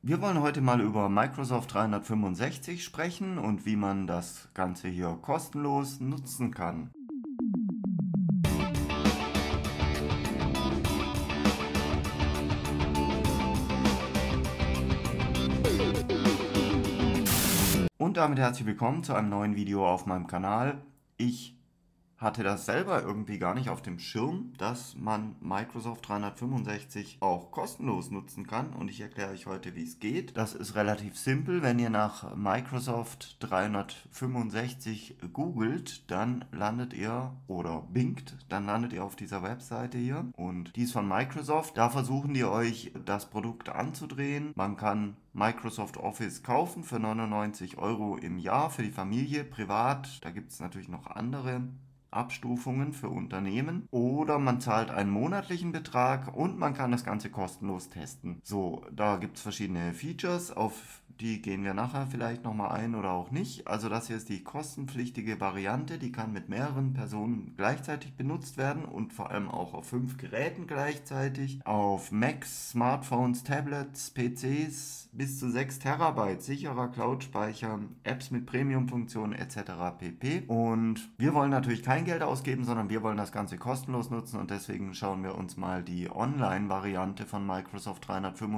Wir wollen heute mal über Microsoft 365 sprechen und wie man das Ganze hier kostenlos nutzen kann. Und damit herzlich willkommen zu einem neuen Video auf meinem Kanal. Ich hatte das selber irgendwie gar nicht auf dem Schirm, dass man Microsoft 365 auch kostenlos nutzen kann, und ich erkläre euch heute, wie es geht. Das ist relativ simpel. Wenn ihr nach Microsoft 365 googelt, dann landet ihr, oder bingt, dann landet ihr auf dieser Webseite hier, und die ist von Microsoft. Da versuchen die euch das Produkt anzudrehen. Man kann Microsoft Office kaufen für 99 Euro im Jahr für die Familie, privat. Da gibt es natürlich noch andere Abstufungen für Unternehmen, oder man zahlt einen monatlichen Betrag und man kann das Ganze kostenlos testen. So, da gibt es verschiedene Features, auf die gehen wir nachher vielleicht nochmal ein oder auch nicht. Also das hier ist die kostenpflichtige Variante, die kann mit mehreren Personen gleichzeitig benutzt werden und vor allem auch auf 5 Geräten gleichzeitig. Auf Macs, Smartphones, Tablets, PCs bis zu 6 Terabyte sicherer Cloud-Speicher, Apps mit Premium-Funktionen etc. pp. Und wir wollen natürlich kein Geld ausgeben, sondern wir wollen das Ganze kostenlos nutzen, und deswegen schauen wir uns mal die Online-Variante von Microsoft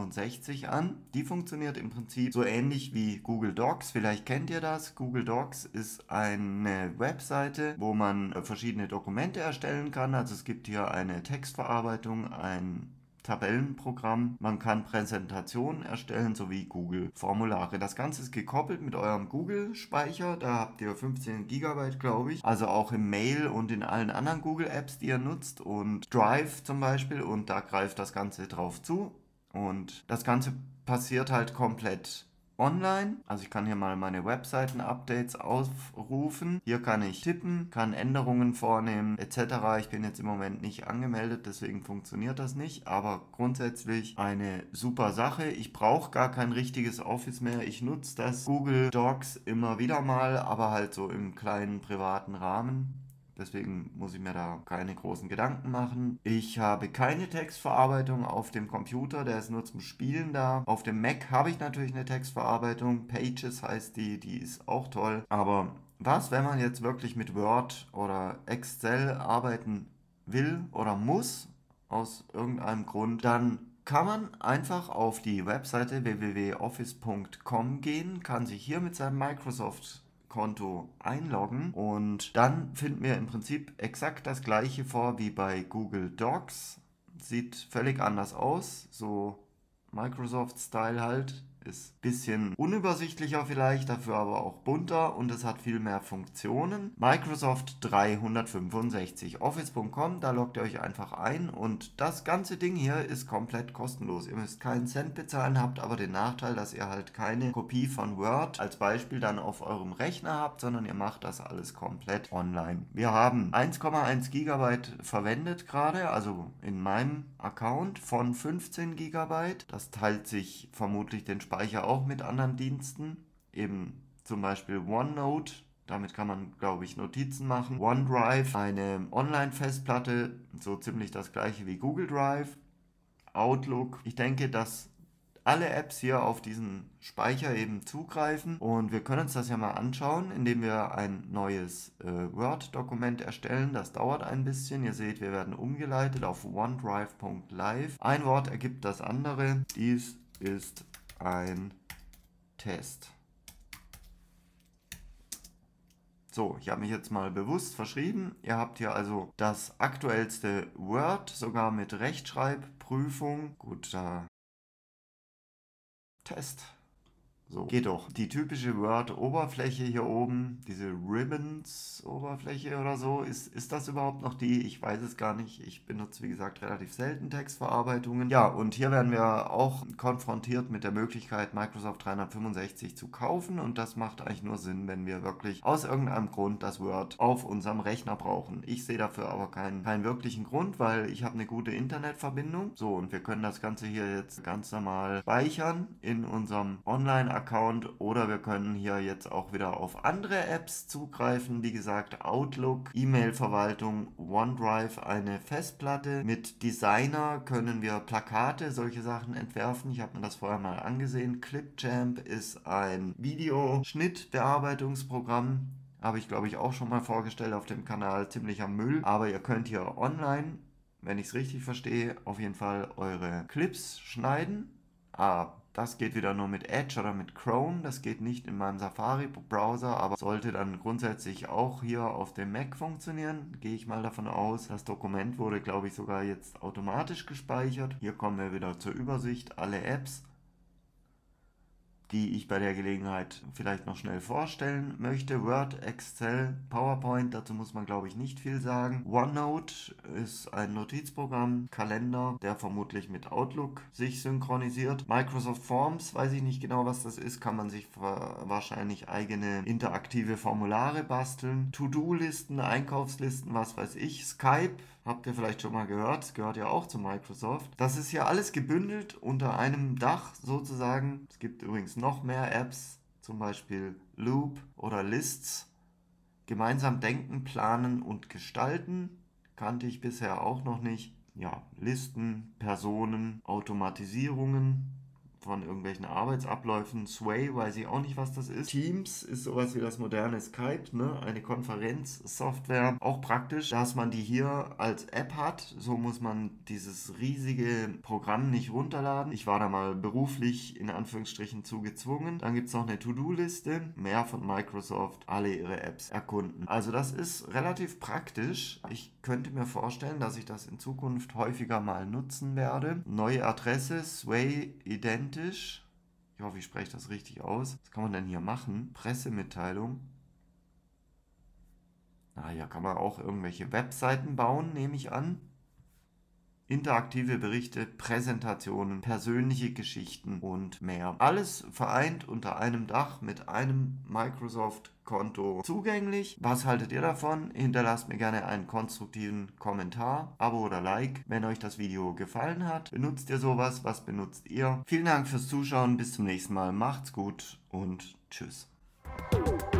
365 an. Die funktioniert im Prinzip so ähnlich wie Google Docs. Vielleicht kennt ihr das. Google Docs ist eine Webseite, wo man verschiedene Dokumente erstellen kann. Also es gibt hier eine Textverarbeitung, ein Tabellenprogramm. Man kann Präsentationen erstellen sowie Google-Formulare. Das Ganze ist gekoppelt mit eurem Google-Speicher. Da habt ihr 15 GB, glaube ich. Also auch im Mail und in allen anderen Google-Apps, die ihr nutzt. Und Drive zum Beispiel. Und da greift das Ganze drauf zu. Und das Ganze passiert halt komplett online. Also ich kann hier mal meine Webseiten-Updates aufrufen. Hier kann ich tippen, kann Änderungen vornehmen etc. Ich bin jetzt im Moment nicht angemeldet, deswegen funktioniert das nicht. Aber grundsätzlich eine super Sache. Ich brauche gar kein richtiges Office mehr. Ich nutze das Google Docs immer wieder mal, aber halt so im kleinen privaten Rahmen. Deswegen muss ich mir da keine großen Gedanken machen. Ich habe keine Textverarbeitung auf dem Computer, der ist nur zum Spielen da. Auf dem Mac habe ich natürlich eine Textverarbeitung. Pages heißt die, die ist auch toll. Aber was, wenn man jetzt wirklich mit Word oder Excel arbeiten will oder muss, aus irgendeinem Grund, dann kann man einfach auf die Webseite www.office.com gehen, kann sich hier mit seinem Microsoft-Konto einloggen, und dann finden wir im Prinzip exakt das gleiche vor wie bei Google Docs. Sieht völlig anders aus, so Microsoft-Style halt. Ist ein bisschen unübersichtlicher vielleicht, dafür aber auch bunter, und es hat viel mehr Funktionen. Microsoft 365, Office.com, da loggt ihr euch einfach ein, und das ganze Ding hier ist komplett kostenlos. Ihr müsst keinen Cent bezahlen, habt aber den Nachteil, dass ihr halt keine Kopie von Word als Beispiel dann auf eurem Rechner habt, sondern ihr macht das alles komplett online. Wir haben 1,1 GB verwendet gerade, also in meinem Account von 15 GB. Das teilt sich vermutlich den Speicher auch mit anderen Diensten. Eben zum Beispiel OneNote. Damit kann man, glaube ich, Notizen machen. OneDrive, eine Online-Festplatte, so ziemlich das gleiche wie Google Drive. Outlook. Ich denke, dass alle Apps hier auf diesen Speicher eben zugreifen, und wir können uns das ja mal anschauen, indem wir ein neues Word-Dokument erstellen. Das dauert ein bisschen. Ihr seht, wir werden umgeleitet auf OneDrive.live. Ein Wort ergibt das andere. Dies ist ein Test. So, ich habe mich jetzt mal bewusst verschrieben. Ihr habt hier also das aktuellste Word, sogar mit Rechtschreibprüfung. Gut, da Test. So, geht doch. Die typische Word-Oberfläche hier oben, diese Ribbons-Oberfläche oder so, ist das überhaupt noch die? Ich weiß es gar nicht. Ich benutze, wie gesagt, relativ selten Textverarbeitungen. Ja, und hier werden wir auch konfrontiert mit der Möglichkeit, Microsoft 365 zu kaufen, und das macht eigentlich nur Sinn, wenn wir wirklich aus irgendeinem Grund das Word auf unserem Rechner brauchen. Ich sehe dafür aber keinen wirklichen Grund, weil ich habe eine gute Internetverbindung. So, und wir können das Ganze hier jetzt ganz normal speichern in unserem Online- Account oder wir können hier jetzt auch wieder auf andere Apps zugreifen. Wie gesagt, Outlook, E-Mail-Verwaltung, OneDrive, eine Festplatte. Mit Designer können wir Plakate, solche Sachen entwerfen. Ich habe mir das vorher mal angesehen. Clipchamp ist ein Videoschnittbearbeitungsprogramm. Habe ich, glaube ich, auch schon mal vorgestellt auf dem Kanal. Ziemlicher Müll. Aber ihr könnt hier online, wenn ich es richtig verstehe, auf jeden Fall eure Clips schneiden. Das geht wieder nur mit Edge oder mit Chrome. Das geht nicht in meinem Safari-Browser, aber sollte dann grundsätzlich auch hier auf dem Mac funktionieren. Gehe ich mal davon aus. Das Dokument wurde, glaube ich, sogar jetzt automatisch gespeichert. Hier kommen wir wieder zur Übersicht. Alle Apps, die ich bei der Gelegenheit vielleicht noch schnell vorstellen möchte. Word, Excel, PowerPoint, dazu muss man, glaube ich, nicht viel sagen. OneNote ist ein Notizprogramm, Kalender, der vermutlich mit Outlook sich synchronisiert. Microsoft Forms, weiß ich nicht genau, was das ist, kann man sich wahrscheinlich eigene interaktive Formulare basteln. To-Do-Listen, Einkaufslisten, was weiß ich. Skype, habt ihr vielleicht schon mal gehört, das gehört ja auch zu Microsoft. Das ist hier alles gebündelt unter einem Dach sozusagen. Es gibt übrigens noch mehr Apps, zum Beispiel Loop oder Lists. Gemeinsam denken, planen und gestalten kannte ich bisher auch noch nicht. Ja, Listen, Personen, Automatisierungen von irgendwelchen Arbeitsabläufen. Sway, weiß ich auch nicht, was das ist. Teams ist sowas wie das moderne Skype, ne? Eine Konferenzsoftware. Auch praktisch, dass man die hier als App hat. So muss man dieses riesige Programm nicht runterladen. Ich war da mal beruflich in Anführungsstrichen zu gezwungen. Dann gibt es noch eine To-Do-Liste. Mehr von Microsoft. Alle ihre Apps erkunden. Also das ist relativ praktisch. Ich könnte mir vorstellen, dass ich das in Zukunft häufiger mal nutzen werde. Neue Adresse, Sway identisch. Ich hoffe, ich spreche das richtig aus. Was kann man denn hier machen? Pressemitteilung. Hier kann man auch irgendwelche Webseiten bauen, nehme ich an. Interaktive Berichte, Präsentationen, persönliche Geschichten und mehr. Alles vereint unter einem Dach mit einem Microsoft-Konto zugänglich. Was haltet ihr davon? Hinterlasst mir gerne einen konstruktiven Kommentar, Abo oder Like, wenn euch das Video gefallen hat. Benutzt ihr sowas? Was benutzt ihr? Vielen Dank fürs Zuschauen. Bis zum nächsten Mal. Macht's gut und tschüss.